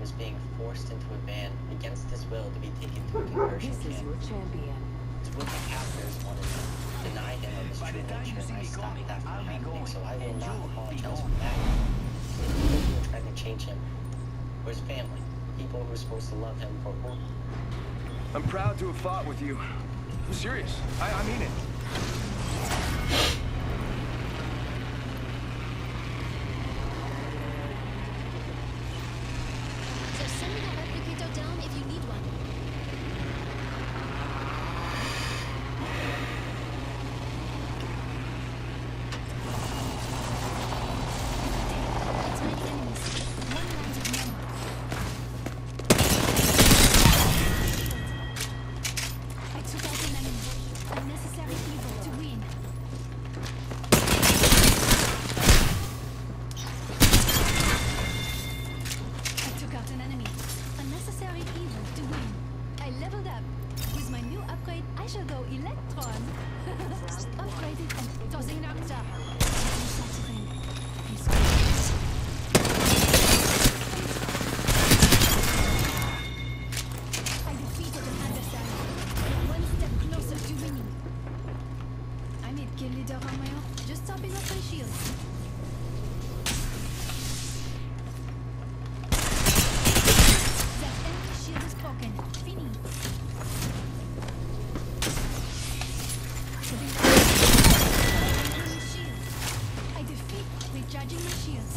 was being forced into a van against his will to be taken to a conversion This is camp. your champion. It's what the captors wanted to deny him of his true nature, and I stopped that from happening, so I will not apologize for that. The people who were trying to change him were his family, people who were supposed to love him for who. I'm proud to have fought with you. I'm serious. I mean it. So send me the replicator down if you need one. That's many enemies. One round of ammo. I took out an enemy. Unnecessary evil to win. I took out an enemy. Unnecessary evil to win. I leveled up. With my new upgrade, I shall go Electron. Upgraded and tossing up tower. I defeated an adversary. One step closer to winning. I made kill leader on my own, just topping up my shield. That enemy shield is broken. Fini. Enemy shield. I defeat recharging my shields.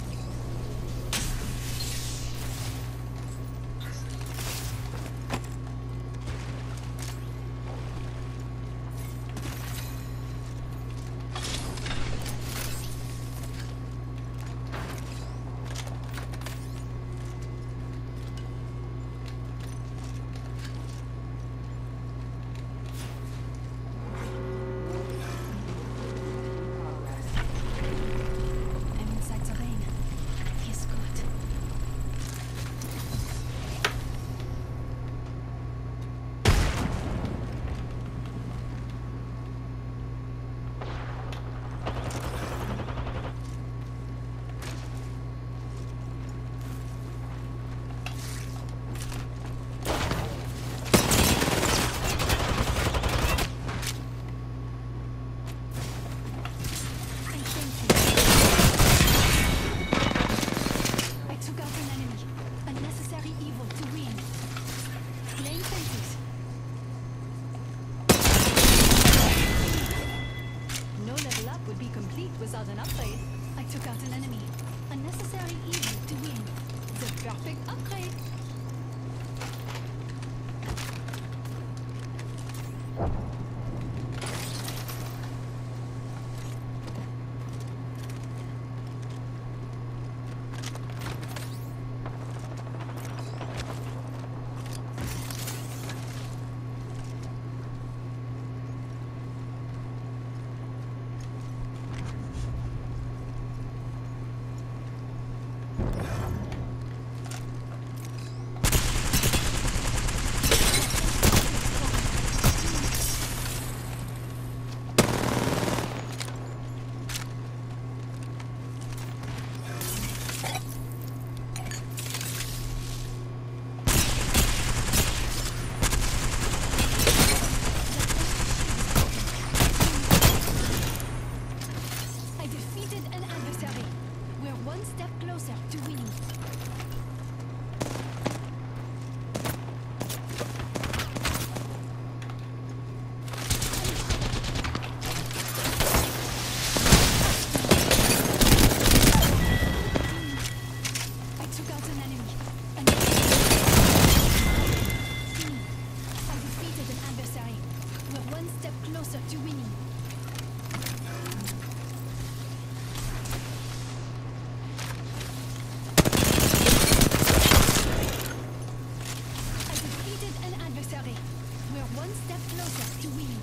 I'm inside terrain. Feels good. I thank you. I took out an enemy. Unnecessary evil to win. Laying fences. No level up would be complete without an upgrade. I took out an enemy. Unnecessary evil to win. The perfect upgrade. I defeated an adversary. We're one step closer to winning. I took out an enemy. I defeated an adversary. We're one step closer to winning. I defeated an adversary. We're one step closer to winning.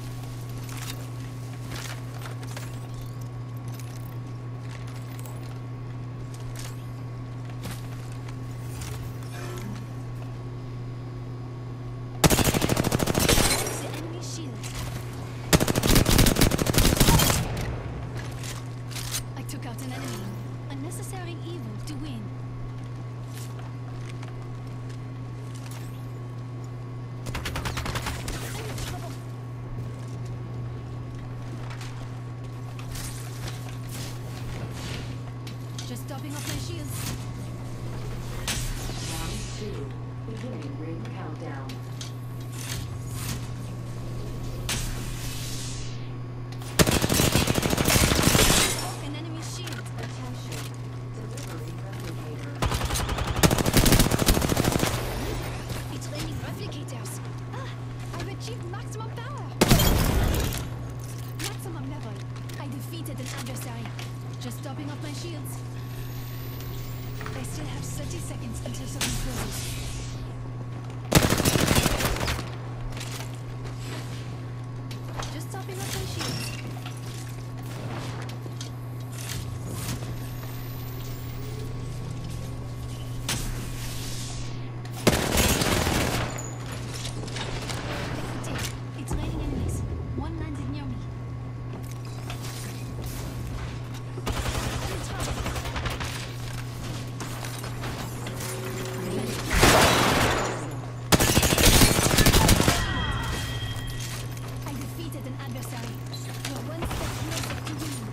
seconds until something closes. Just topping up my shields. It's raining enemies. One landed near me. I defeated an adversary. You're one step closer to winning.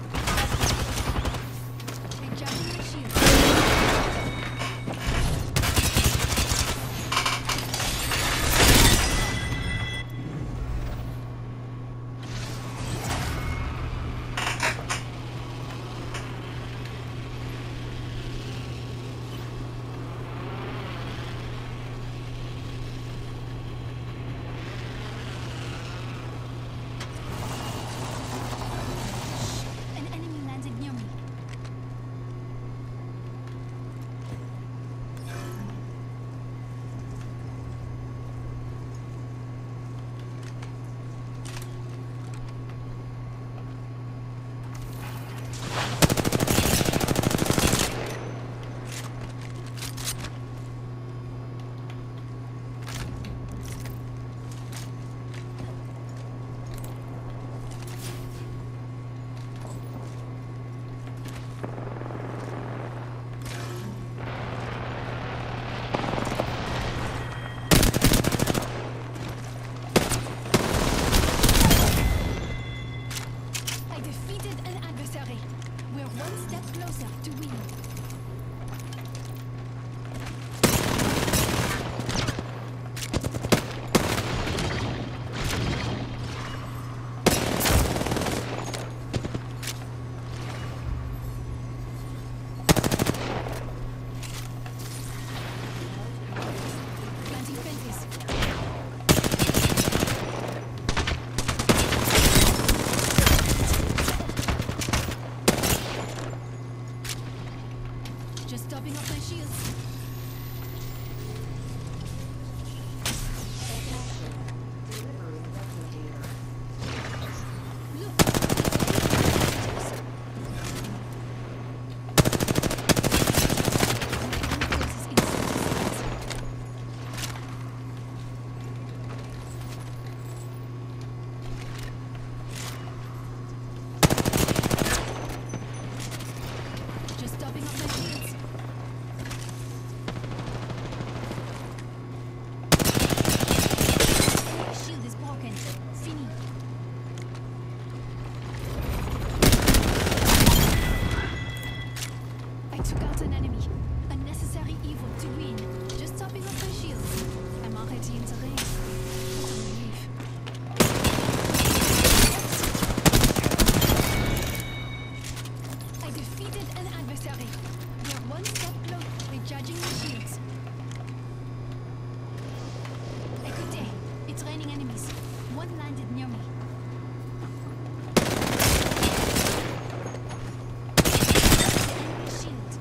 Recharging my shield. An enemy landed near me. I defeated an adversary. We're one step closer to winning. Planting fences. Just topping up my shields. Look! Just topping up my shields. My shield is broken. Fini. I took out an enemy. A necessary evil to win. Just topping up my shields. I'm already in the ring. What a relief. I defeated an adversary. We're one step closer. Recharging my shields. Écoutez, it's raining enemies. One landed near me. Enemy shield.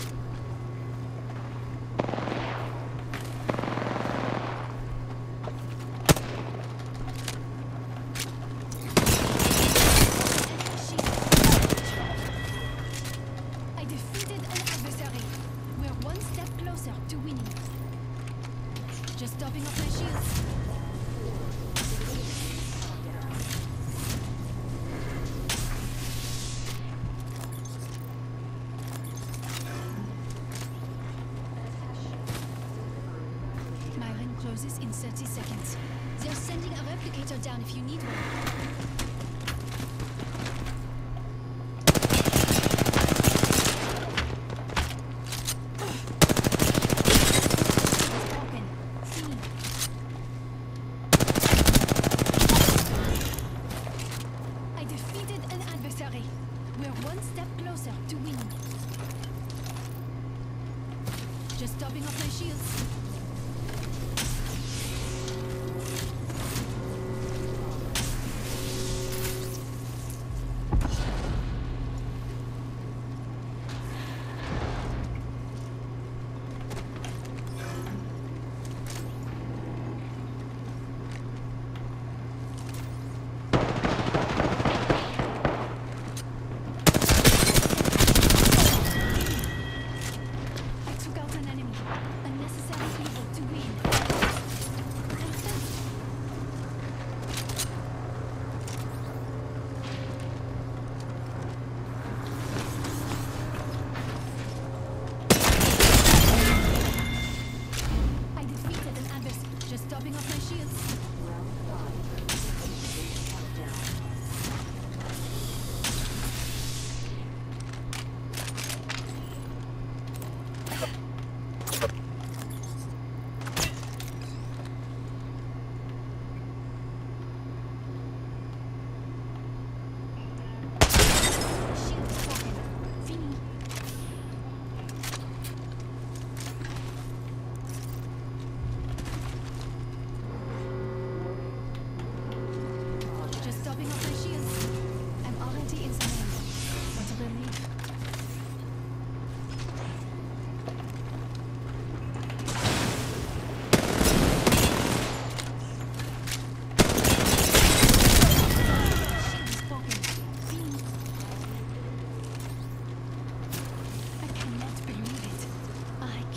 Enemy shield. I defeated an adversary. We're one step closer to winning. Just topping up my shields. My ring closes in 30 seconds. They're sending a replicator down if you need one. It's broken. Fini. I defeated an adversary. We're one step closer to winning. Just topping up my shields.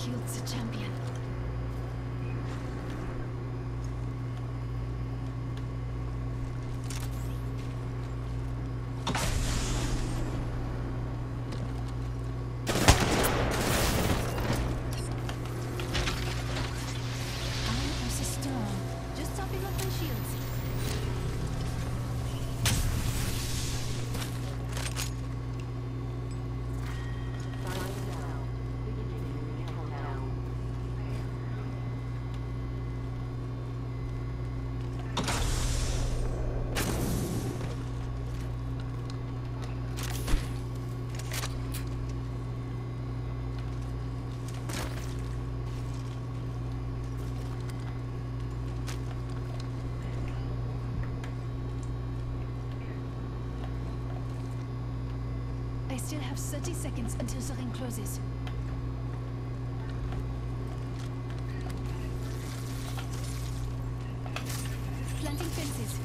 Shield's a champion. I still have 30 seconds until the ring closes. Planting fences.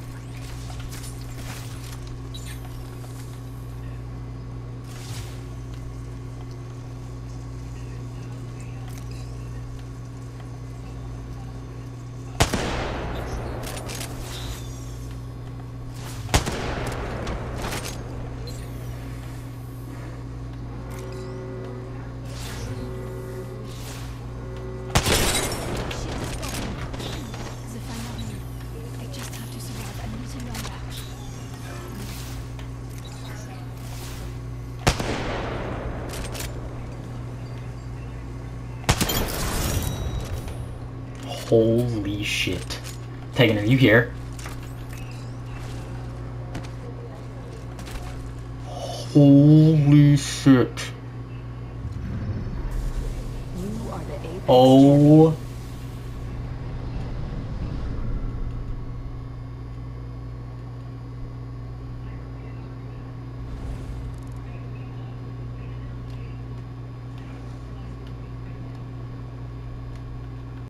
Holy shit. Tegan, are you here? Holy shit. Oh